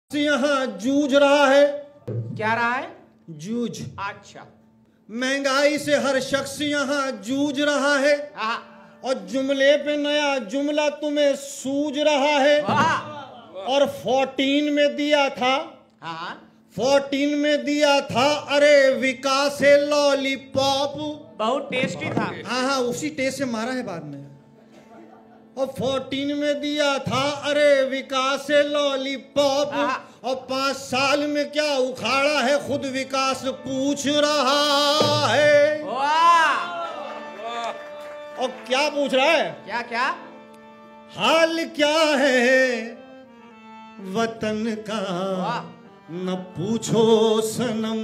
यहाँ जूझ रहा है। क्या रहा है? जूझ। अच्छा। महंगाई से हर शख्स यहाँ जूझ रहा है और जुमले पे नया जुमला तुम्हें सूझ रहा है। और 14 में दिया था, 14 में दिया था, अरे विकास है लॉलीपॉप, बहुत टेस्टी था। हाँ उसी टेस्ट से मारा है बाद में। और 14 में दिया था, अरे विकास है लॉलीपॉप, और 5 साल में क्या उखाड़ा है खुद विकास पूछ रहा है। और क्या पूछ रहा है? क्या क्या? हाल क्या है वतन का न पूछो सनम,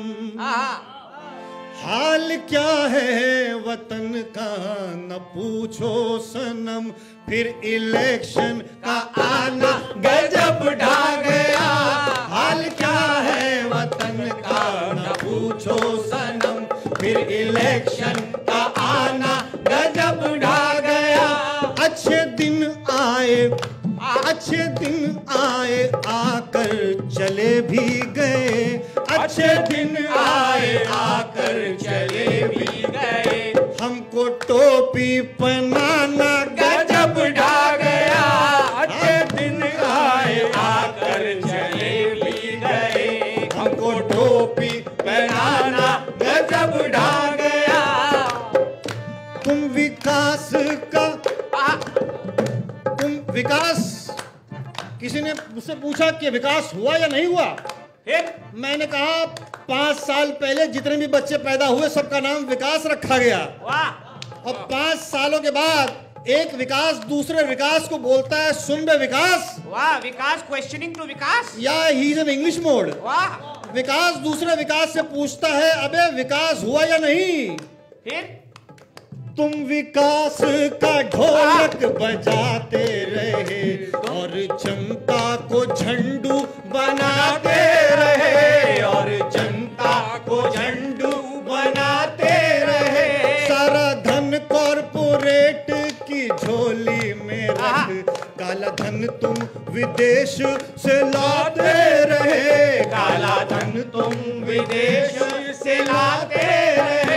हाल क्या है वतन का न पूछो सनम, फिर इलेक्शन का आना गजब ढा गया। हाल क्या है वतन का न पूछो सनम, फिर इलेक्शन का आना गजब ढा गया। अच्छे दिन आए, अच्छे दिन आए, आकर चले भी गए, अच्छे दिन आए आकर चले भी गए। हमको टोपी पहनाना गजब ढा गया। अच्छे दिन आए आकर चले भी गए, हमको टोपी पहनाना गजब ढा गया। तुम विकास का, तुम विकास, किसी ने मुझसे पूछा कि विकास हुआ या नहीं हुआ। मैंने कहा 5 साल पहले जितने भी बच्चे पैदा हुए सबका नाम विकास रखा गया। और 5 सालों के बाद एक विकास दूसरे विकास को बोलता है, सुन बे विकास। वाह, विकास क्वेश्चनिंग टू विकास। या ही इज इन इंग्लिश मोड। वाह। विकास दूसरे विकास से पूछता है, अबे विकास हुआ या नहीं। फिर तुम विकास का ढोलक बजाते रहे और जनता को झंडू बनाते रहे, और जनता को झंडू बनाते रहे। सारा धन कॉर्पोरेट की झोली में रख, काला धन तुम विदेश से लाते रहे, काला धन तुम विदेश से लाते रहे।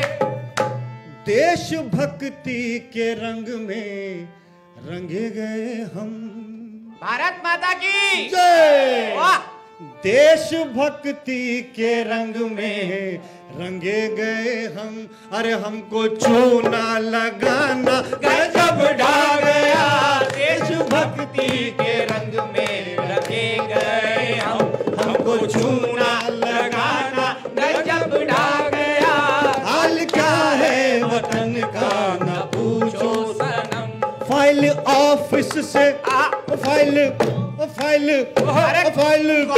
देशभक्ति के रंग में रंगे गए हम। भारत माता की जय। वाह। देशभक्ति के रंग में रंगे गए हम, अरे हमको चूना लगाना गजब ढा गया। देशभक्ति के रंग में रंगे गए हम, हमको चूना लगाना गजब ढा गया। हाल क्या है वतन का न पूछो सनम। फाइल ऑफिस से file file file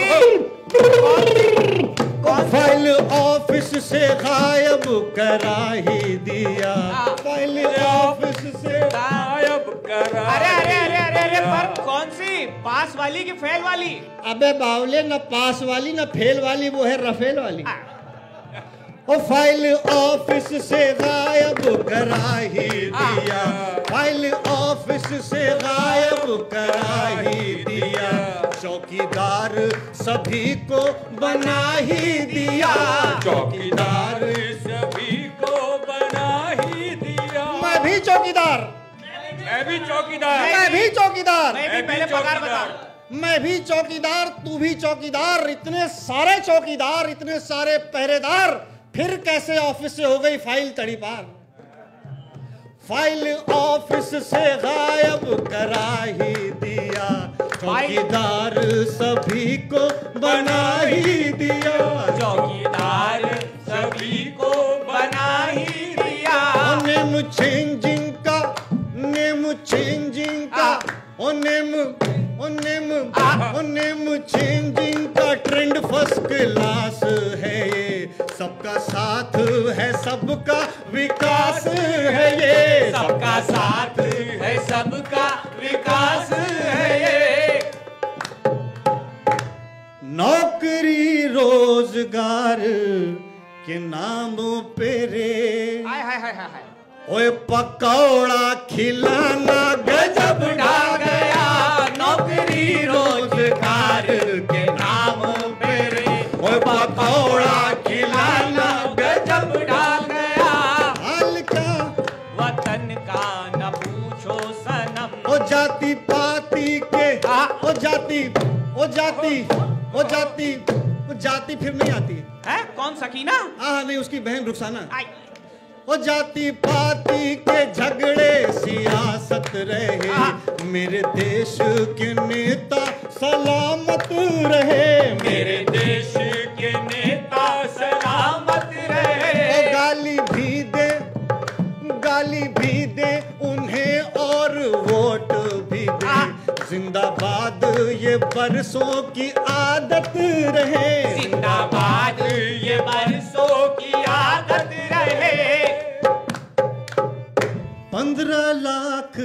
file office से गायब करा ही दिया। फाइल ऑफिस से गायब करा। अरे अरे अरे अरे अरे, पर कौन सी, पास वाली की फेल वाली? अबे बावले, न पास वाली न फेल वाली, वो है रफेल वाली। और फाइल ऑफिस से गायब करा ही दिया, फाइल ऑफिस से गायब करा ही दिया। चौकीदार सभी को बना ही दिया, चौकीदार सभी को बना ही दिया। मैं भी चौकीदार, मैं भी चौकीदार, मैं भी चौकीदार, मैं भी पहले पगार बता। मैं भी चौकीदार, तू भी चौकीदार, इतने सारे चौकीदार, इतने सारे पहरेदार, फिर कैसे ऑफिस से हो गई फाइल तड़ी पार। फाइल ऑफिस से गायब करा ही दिया, चौकीदार सभी को बना ही दिया, चौकीदार सभी को बना ही दिया। नेम चेंजिंग का, नेम चेंजिंग का, नेम चेंजिंग का ट्रेंड फर्स्ट क्लास है ये। सबका साथ है सबका विकास है ये, सबका साथ है सबका विकास है ये। नौकरी रोजगार के नाम पे रे, हाय हाय हाय हाय, ओए पकौड़ा खिलाना गजब ढा गया। नौकरी रोजगार वो जाति फिर नहीं आती है कौन सकीना? नहीं, उसकी बहन रुखसाना। आई। वो जाति पाति के झगड़े सियासत रहे, मेरे देश के नेता सलामत रहे, मेरे देश के नेता सलामत रहे। वो गाली भी दे उन्हें और वोट भी दे, जिंदाबाद ये बरसों की आदत रहे, जिंदाबाद ये बरसों की आदत रहे। 15 लाख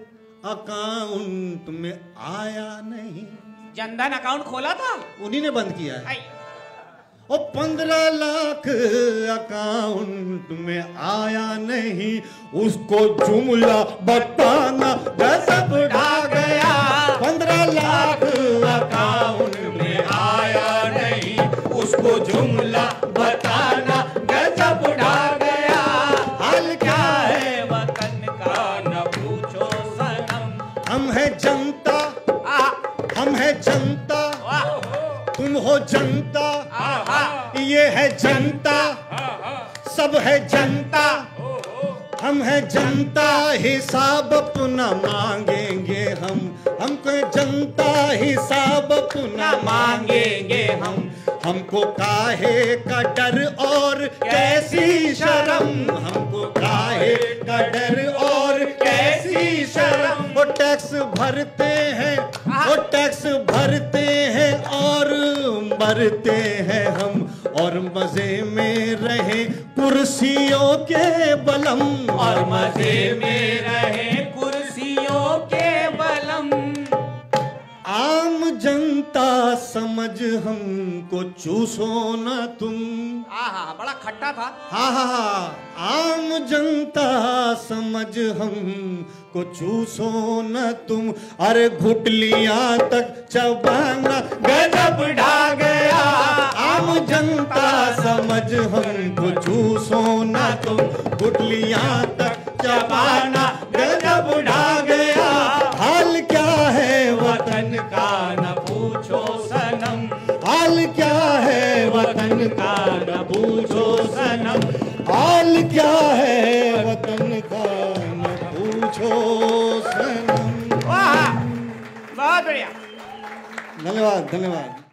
अकाउंट में आया नहीं। जनधन अकाउंट खोला था, उन्हीं ने बंद किया है। आई। और 15 लाख अकाउंट में आया नहीं, उसको जुमला बताना गजब ढा गया। 15 लाख अकाउंट में आया नहीं, उसको जुमला बताना गजब ढा गया। हाल क्या है वतन का न पूछो सनम। हम है जनता, हम है जनता, तुम हो जनता, ये है जनता, सब है जनता, हम है जनता, हिसाब अपना मांगेंगे हमको जनता हिसाब अपना मांगेंगे हमको काहे का डर और कैसी शर्म, हमको काहे का डर और कैसी शर्म। वो टैक्स भरते हैं, वो टैक्स भरते हैं और मरते हैं हम, और मजे में रहे कुर्सियों के बलम, और मजे में रहे कुर्सियों के बलम। आम जनता समझ हमको चूसो न तुम। बड़ा खट्टा था। आम जनता समझ हमको चूसो न तुम, अरे घुटलियां तक चबाना गजब ढा गया। आम जनता समझ हमको चूसो न तुम, घुटलियां तक चबाना गजब ढा गया। हाल क्या है वतन का न पूछो सनम, हाल क्या है वतन का न पूछो सनम, हाल क्या है वतन का न पूछो सनम। वाह, बहुत बढ़िया। धन्यवाद, धन्यवाद।